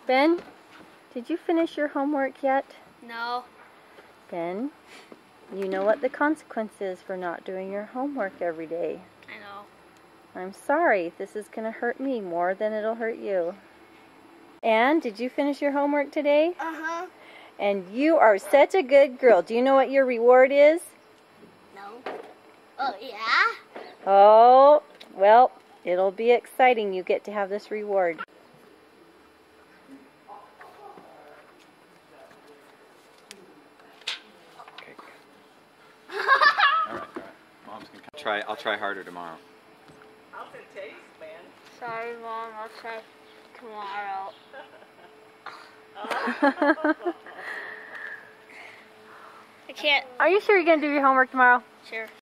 Ben, did you finish your homework yet? No. Ben, you know what the consequence is for not doing your homework every day. I know. I'm sorry. This is going to hurt me more than it'll hurt you. Anne, did you finish your homework today? Uh-huh. And you are such a good girl. Do you know what your reward is? No. Oh, yeah? Oh, well, it'll be exciting. You get to have this reward. Okay. All right. Mom's gonna try. I'll try harder tomorrow. How's it taste, man? Sorry, Mom. I'll try tomorrow. I can't. Are you sure you're going to do your homework tomorrow? Sure.